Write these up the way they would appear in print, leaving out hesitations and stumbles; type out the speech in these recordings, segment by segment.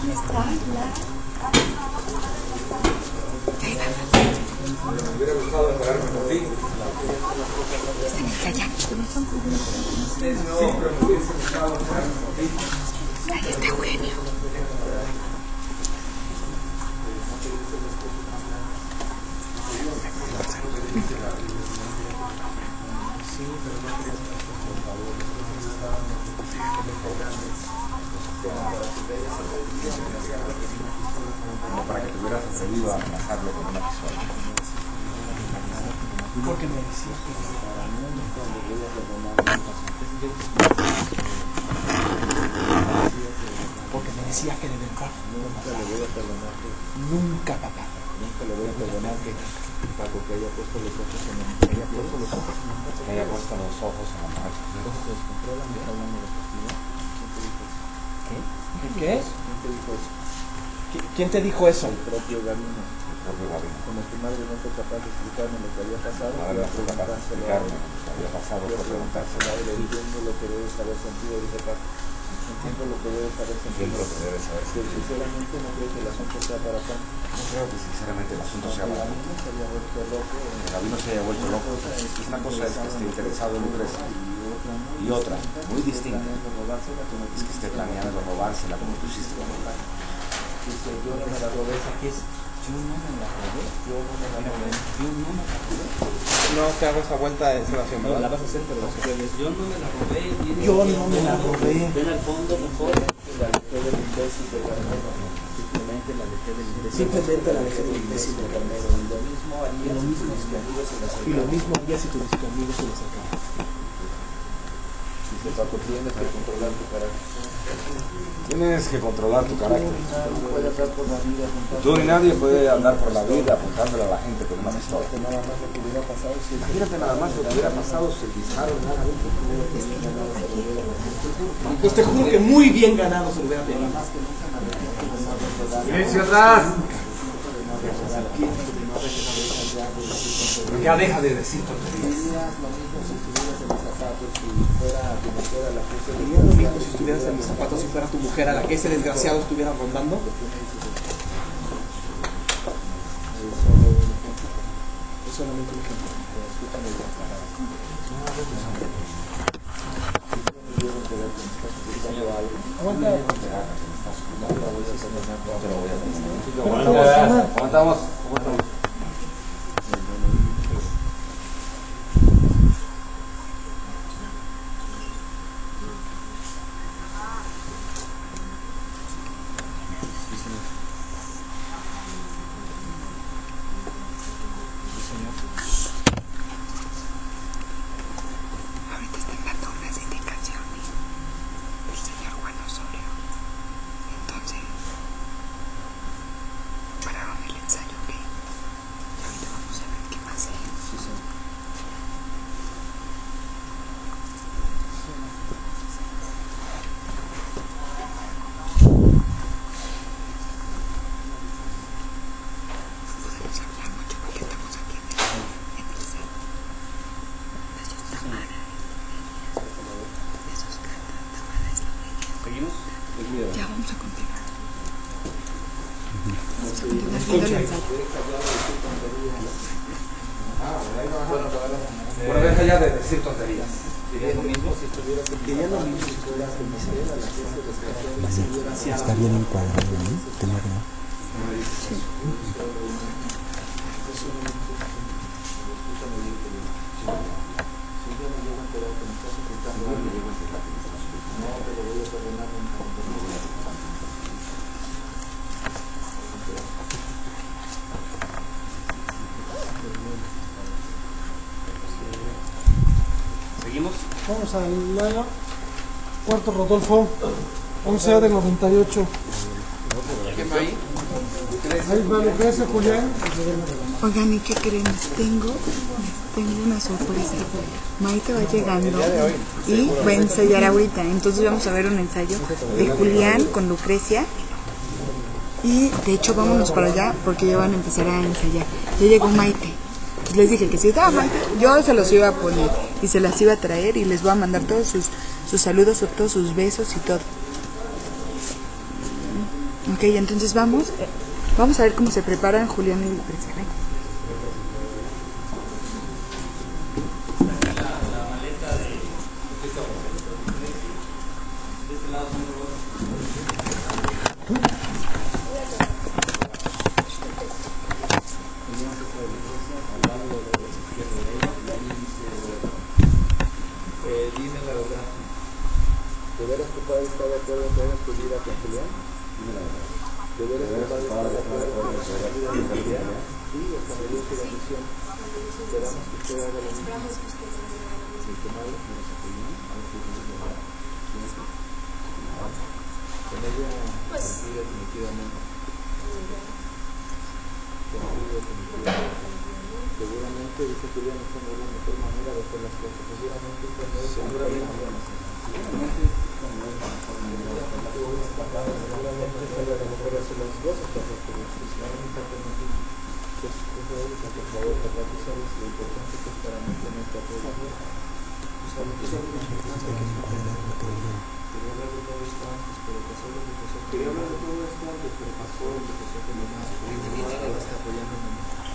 está la... Me hubiera gustado esperarme por ti. Está en el kayak. Sí, pero me hubiese gustado esperarme por ti. Ahí está Eugenio. Como para que te hubieras atrevido a amenazarlo con una pistola. Porque me decía que de verdad nunca le voy a perdonar. Nunca, papá. Nunca le voy a perdonar que Paco que haya puesto los ojos en la que haya puesto los ojos en la marcha. Que haya puesto los ojos en la marcha. Entonces se descontrolan y está hablando de justicia. ¿Qué? ¿Qué? ¿Quién te dijo eso? ¿Quién te dijo eso? El propio Gabino. Como tu madre no fue capaz de explicarme lo que había pasado, Madre no fue capaz de explicarme lo que había pasado, yo por preguntárselo a él. entiendo lo que debes haber sentido, dice Paco. Entiendo lo que debes haber sentido. Entiendo lo que debes haber Pero sentido. sinceramente no creo que el asunto sea para tanto. No creo que sinceramente el asunto sea para tanto. Se había vuelto loco. Que Gabino se haya vuelto loco. Una cosa es que esté interesado en Lucrecia. Y otra, muy distinta, es que esté planeando robársela como tú hiciste con Paco. Dice, yo no me la robé. Aquí es, yo no me la robé. Yo no me la robé. Yo no me la robé. No te hago esa vuelta de Sebastián, No, la ¿verdad? vas a hacer, pero las puedes. Yo no me la robé. Yo no me la robé. Ven al fondo mejor. La dejé del imbécil de Carmelo. Simplemente la dejé del imbécil. Simplemente la dejé del imbécil de Carmelo. Y lo mismo haría si tus amigos se la acercaran. Y lo mismo haría si tus amigos se le acercaran. Dice Paco, tienes que controlar tu carácter. Tienes que controlar tu carácter. No puedes andar por la vida apuntando. Tú ni nadie puede andar por la vida apuntándole a la gente con una pistola. Que nada más lo que hubiera pasado si Imagínate nada más lo que hubiera pasado si el disparo no era bien. Pues te juro que muy bien ganado se lo hubiera tenido. ¡Silencio atrás! Ya deja de decir tonterías. sería lo mismo si estuvieras en mis zapatos, si fuera tu mujer a la que se Sería lo mismo si estuvieras en mis zapatos, si fuera tu mujer a la que ese desgraciado estuviera rondando. Es solamente un ejemplo. Aguanta. Aguantamos. Ahorita están dando unas indicaciones del señor Juan Osorio. Entonces, pararon el ensayo, ¿ok? Y ahorita vamos a ver qué más hay. Podemos hablar mucho porque estamos aquí en el set. Eso está mal. Eso es Tamara Eslovenia. ¿Seguimos? Ya vamos a continuar. Vamos a continuar viendo el ensayo. Bueno, deja ya de decir tonterías. ¿Dirías lo mismo si estuvieras en Diría lo mismo si fueras en mi Michelle, a la que se desgració? Está bien encuadrado, ¿no? Tenerlo. ¿Seguimos? Vamos al cuarto Rodolfo, 11A de 98. Ahí va Lucrecia, Julián. Oigan, ¿y qué creen? Tengo una sorpresa. Maite va llegando y va a ensayar ahorita. Entonces vamos a ver un ensayo de Julián con Lucrecia. Y de hecho vámonos para allá porque ya van a empezar a ensayar. Ya llegó Maite. Entonces les dije que si estaba Maite, yo se los iba a poner y se las iba a traer y les voy a mandar todos sus saludos o todos sus besos y todo. Ok, entonces vamos a ver cómo se preparan Julián y Lucrecia. Ven. Dime la verdad. ¿De veras tu padre está de acuerdo en que hagas tu vida con Julián? Dime la verdad. ¿De veras tu padre está de acuerdo en que hagas tu vida con Julián? Sí, hasta me dio su bendición. Esperamos que usted haga lo mismo. ¿Y tu madre? Con ella, sí, definitivamente. Seguramente dice que ya no tengo la mejor manera de hacer las cosas. Seguramente quería hablar de todo esto antes, pero pasó lo que pasó con mi mamá. Está apoyándome.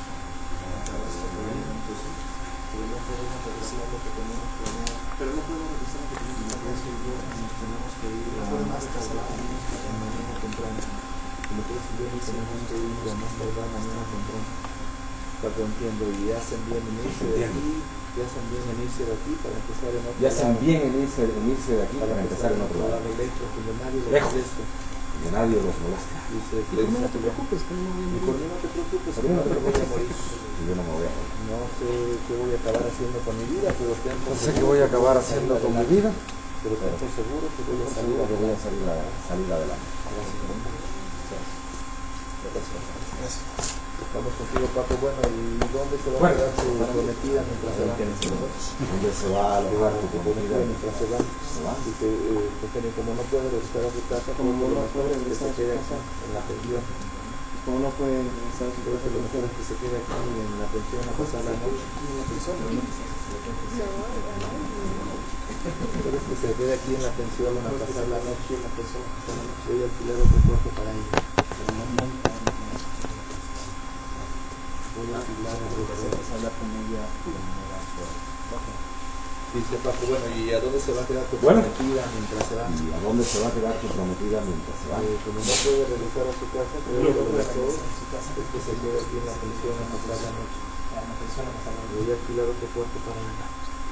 Entonces, no podemos regresar lo que tenemos planeado. Pero no podemos regresar lo que tenemos planeado. Nos tenemos que ir a más tardar mañana temprano. Como tú y yo tenemos que ir a más tardar mañana temprano. Para que entiendo, y hacen bien en irse de aquí, y hacen bien en irse de aquí para empezar en otro lado. Ya hacen bien en irse de aquí para empezar en otro lado. Lejos. Que nadie los moleste. No te preocupes, que no me voy a morir. Por mí no te preocupes, que no te voy a morir. Yo no me voy a morir. No sé qué voy a acabar haciendo con mi vida, pero No sé qué voy a acabar haciendo con mi vida, pero estoy seguro que voy a salir salir adelante. Gracias. Estamos contigo, Paco. Bueno, ¿y dónde se va a quedar tu prometida mientras se va? ¿Dónde se va a alojar tu prometida mientras se va? Y que, Eugenio, como no puede regresar a su casa, como no puede regresar a su casa en la pensión. Como no puede regresar a su casa, lo mejor es que se quede aquí en la pensión a pasar la noche. Pero es que se quede aquí en la pensión a pasar la noche en la pensión. Voy a alquilar otro cuarto para ella. Voy a alquilar hablar con ella. Dice Paco, bueno, ¿y a dónde se va a quedar tu prometida mientras se va? ¿Y a dónde se va a quedar tu prometida mientras se va? Como no puede regresar a su casa, pero lo que pasó es que se queda aquí en la pensión a pasar la noche. Voy a alquilar otro cuarto para ella.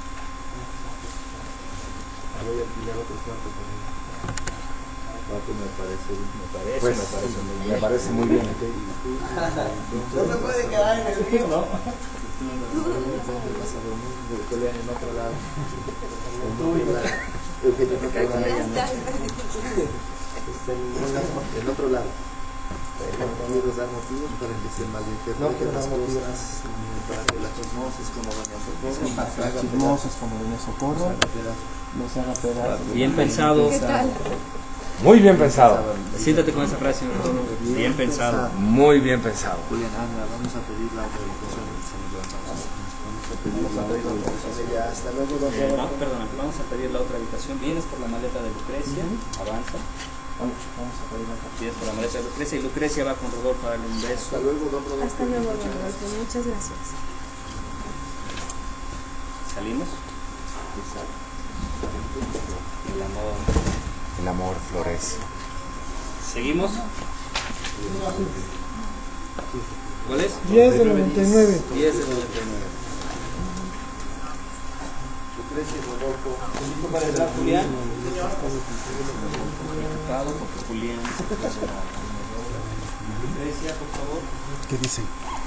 Voy a alquilar otro cuarto para ella. Paco, me parece muy bien. Me parece muy bien. No se puede quedar en el río, ¿no? Pelean en otro lado. En otro lado. Quiero dar motivos para que se malinterpreten las cosas, para que las chismosas como Doña Socorro no se haga pedazos. Bien pensado. ¿Qué tal? Muy bien pensado. Siéntate con esa frase. Bien pensado. Muy bien pensado. Julián, anda, vamos a pedir la autorización del señor. Vamos a pedir la autorización. Hasta luego, No, perdona, vamos a pedir la otra habitación. Vienes por la maleta de Lucrecia, avanza. Vamos a pedir la Vienes por la maleta de Lucrecia y Lucrecia va con Rodolfo a darle un beso. Hasta luego, don Rodolfo. Hasta luego, don Rodolfo. Muchas gracias. ¿Salimos? El amor florece. ¿Seguimos? ¿Cuál es? 10 de 99. 10 de 99. Lucrecia y Rodolfo. ¿Listo para entrar, Julián? Preocupado porque Julián. Lucrecia, por favor. ¿Qué dice?